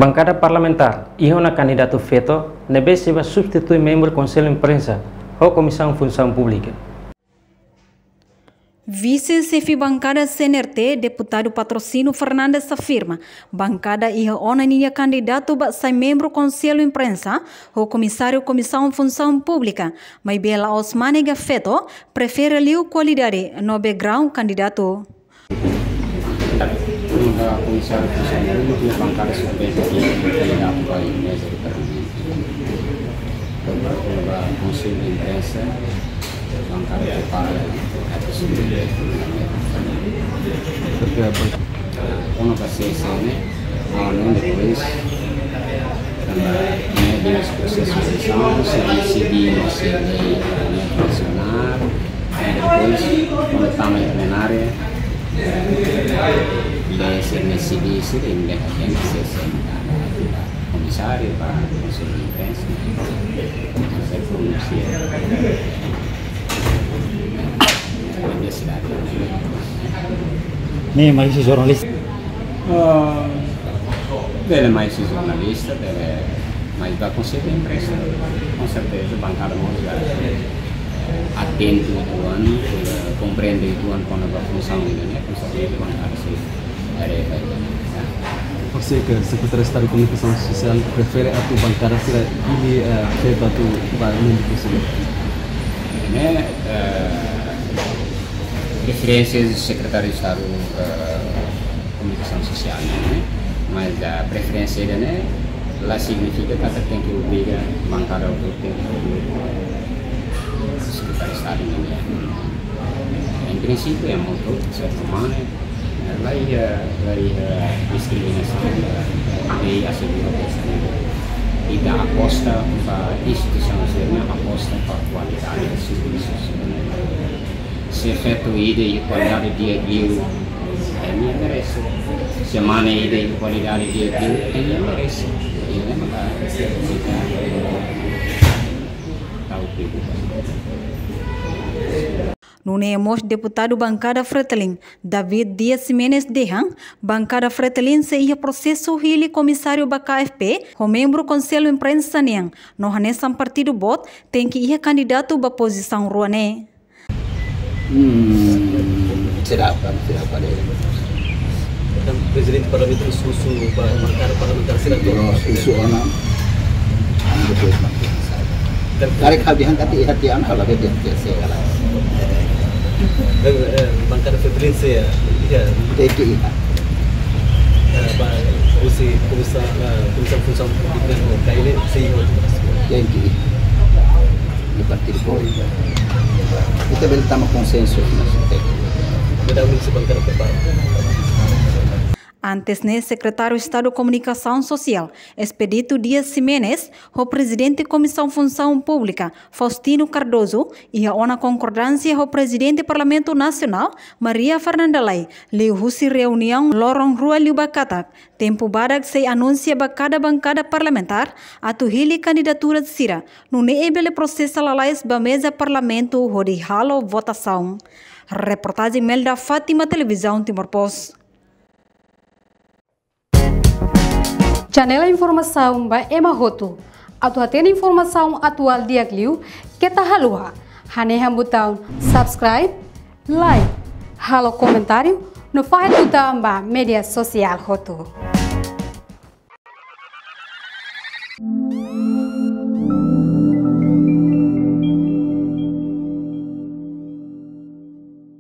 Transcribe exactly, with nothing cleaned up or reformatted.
Bancada parlamentar e uma candidato feito nebe se vai substituir membro do Conselho de Imprensa ou Comissão de Função Pública. Vice-chefe bancada C N R T, deputado Patrocínio Fernandes afirma, bancada e a onaninha candidato para ser membro do Conselho de Imprensa ou comissário Comissão de Função Pública, mas Bela Osmane Gafeto prefere ali a qualidade no background candidato. Una comissário de função pública e a bancada suspeita que é candidato para a mesa do Parlamento. No Conselho de Imprensa, a bancada prepara a possibilidade de uma para C S N, além depois, também esse processo de eleição, se decidir no C N I nacional, e depois, quando estamos em plenária, le se ne si dice che in gente si senta commissario para il Consiglio di Imprensa per pronunciare quindi si dà né mais jornalista uh, deve mais giornalista deve mais da Consiglio di Imprensa com certeza bancada música attento do ano compreende do ano quando a função ainda é com certeza bancada se Você que Secretário de Estado de Comunicação Social prefere a tua bancada ser ele feita a tua barulho possível? Né, preferências do Secretário de Estado de Comunicação Social, né? Mas a preferência dele, né, lá significa que até tem que obrigar a bancada ao tempo do Secretário de Estado, né? Em princípio é muito, de certa maneira. Lá ia, lá ia discriminação e assegura a questão e da aposta para a instituição, a aposta para a qualidade dos serviços. Se é feito ida e qualidade de aquilo, é minha merece. Se a mana ida e qualidade de aquilo, é minha merece. E lembra que está o perigo. Nunemos deputado bancada Fretilin, David Dias Jimenez Dehan, bancada Fretilin se ia processo hili comissário da K F P, o membro Conselho de Imprensa Niang, no hanesan partido bot, tem que ia candidato ba posição ruane. Hmm, será para será para ele. Dan Presidente Parlamento susu para marcar parlamentar senator. Susu orang. Tarik habihan kati hatian kalau dia dia segala. Bancada Federal saya, ya, T K I. Usi komisa komisa função pública kali saya. T K I. Di Partido Político. Kita belum consenso. Kita belum sebancada preparada. Antes, né, secretário de Estado de Comunicação Social, Expedito Dias Jimenez, o presidente da Comissão Função Pública, Faustino Cardoso, e a ona concordância o presidente do Parlamento Nacional, Maria Fernanda Lai, leu husi reunião lorong rua liu Bacatac, tempo badak se anuncia ba cada bancada parlamentar, atu hili candidatura de Sira, no neebele processo lalais ba mesa parlamento hodi halo votação. Reportagem Melda Fátima, Televisão Timor-Post. Janela informação ba Emma Hoto. Atu atena informação atual dia Gliu, que tá halua. Haneha botão subscribe, like, halo comentário, no faz botão ba media social Hoto.